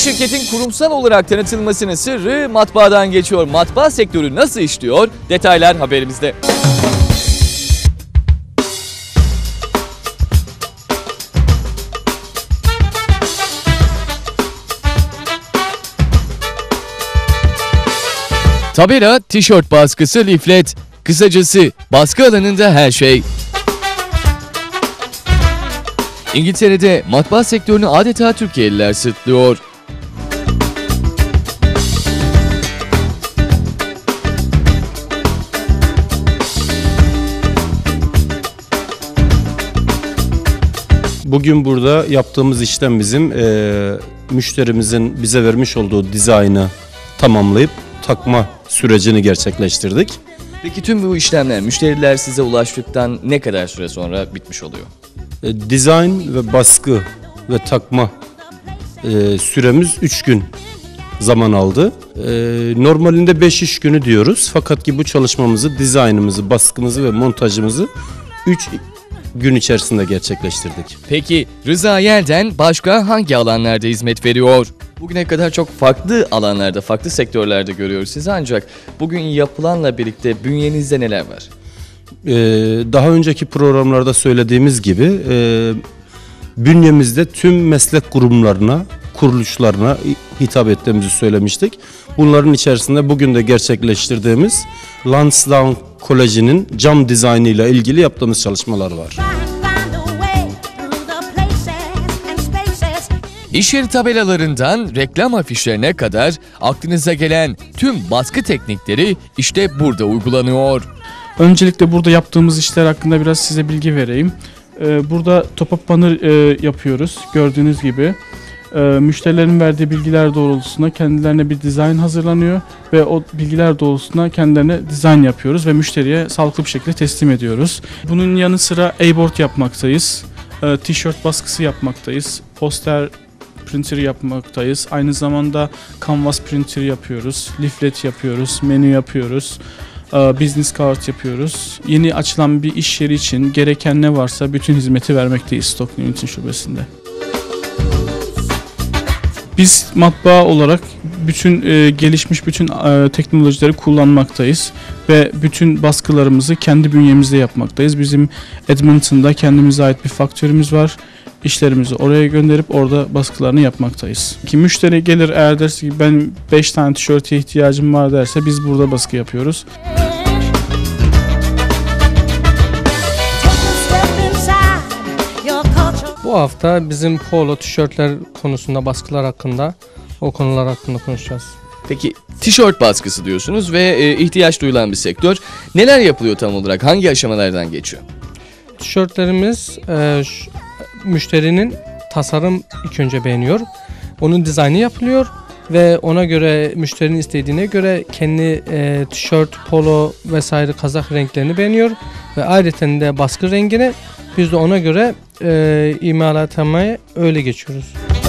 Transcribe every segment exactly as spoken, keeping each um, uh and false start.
şirketin kurumsal olarak tanıtılmasının sırrı matbaadan geçiyor. Matbaa sektörü nasıl işliyor? Detaylar haberimizde. Tabela, tişört baskısı, liflet, kısacası baskı alanında her şey. İngiltere'de matbaa sektörünü adeta Türkiye'liler sırtlıyor. Bugün burada yaptığımız işlem bizim e, müşterimizin bize vermiş olduğu dizaynı tamamlayıp takma sürecini gerçekleştirdik. Peki tüm bu işlemler müşteriler size ulaştıktan ne kadar süre sonra bitmiş oluyor? E, dizayn ve baskı ve takma e, süremiz üç gün zaman aldı. E, normalinde beş iş günü diyoruz. Fakat ki bu çalışmamızı, dizaynımızı, baskımızı ve montajımızı üç gün içerisinde gerçekleştirdik. Peki Rıza Yelden başka hangi alanlarda hizmet veriyor? Bugüne kadar çok farklı alanlarda, farklı sektörlerde görüyoruz sizi, ancak bugün yapılanla birlikte bünyenizde neler var? Ee, daha önceki programlarda söylediğimiz gibi e, bünyemizde tüm meslek kurumlarına, kuruluşlarına hitap ettiğimizi söylemiştik. Bunların içerisinde bugün de gerçekleştirdiğimiz Lansdowne Koleji'nin cam dizaynı ile ilgili yaptığımız çalışmalar var. İş yeri tabelalarından reklam afişlerine kadar aklınıza gelen tüm baskı teknikleri işte burada uygulanıyor. Öncelikle burada yaptığımız işler hakkında biraz size bilgi vereyim. Burada top-up banner yapıyoruz gördüğünüz gibi. Müşterilerin verdiği bilgiler doğrultusunda kendilerine bir dizayn hazırlanıyor ve o bilgiler doğrultusunda kendilerine dizayn yapıyoruz ve müşteriye sağlıklı bir şekilde teslim ediyoruz. Bunun yanı sıra A-board yapmaktayız, tişört baskısı yapmaktayız, poster printer yapmaktayız. Aynı zamanda canvas printer yapıyoruz, leaflet yapıyoruz, menü yapıyoruz, business card yapıyoruz. Yeni açılan bir iş yeri için gereken ne varsa bütün hizmeti vermekteyiz Stockton Yönetim Şubesi'nde. Biz matbaa olarak bütün e, gelişmiş bütün e, teknolojileri kullanmaktayız ve bütün baskılarımızı kendi bünyemizde yapmaktayız. Bizim Edmonton'da kendimize ait bir faktörümüz var. İşlerimizi oraya gönderip orada baskılarını yapmaktayız. Ki müşteri gelir, eğer derse ki ben beş tane tişörte ihtiyacım var derse biz burada baskı yapıyoruz. Bu hafta bizim polo tişörtler konusunda, baskılar hakkında, o konular hakkında konuşacağız. Peki tişört baskısı diyorsunuz ve e, ihtiyaç duyulan bir sektör. Neler yapılıyor tam olarak? Hangi aşamalardan geçiyor? Tişörtlerimiz e, şu, müşterinin tasarım ilk önce beğeniyor. Onun dizaynı yapılıyor ve ona göre, müşterinin istediğine göre kendi e, tişört, polo vesaire kazak renklerini beğeniyor ve ayrıca de baskı rengini biz de ona göre e, imalat yapmaya öyle geçiyoruz.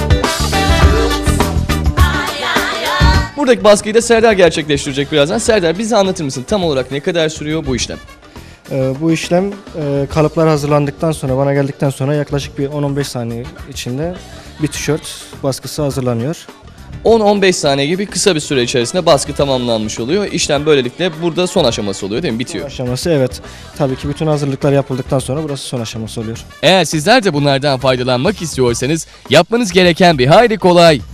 Buradaki baskıyı da Serdar gerçekleştirecek birazdan. Serdar, bize anlatır mısın tam olarak ne kadar sürüyor bu işlem? Ee, bu işlem e, kalıplar hazırlandıktan sonra, bana geldikten sonra yaklaşık bir on on beş saniye içinde bir tişört baskısı hazırlanıyor. on on beş saniye gibi kısa bir süre içerisinde baskı tamamlanmış oluyor. İşlem böylelikle burada son aşaması oluyor değil mi? Bitiyor. Son aşaması, evet. Tabii ki bütün hazırlıklar yapıldıktan sonra burası son aşaması oluyor. Eğer sizler de bunlardan faydalanmak istiyorsanız yapmanız gereken bir hayli kolay.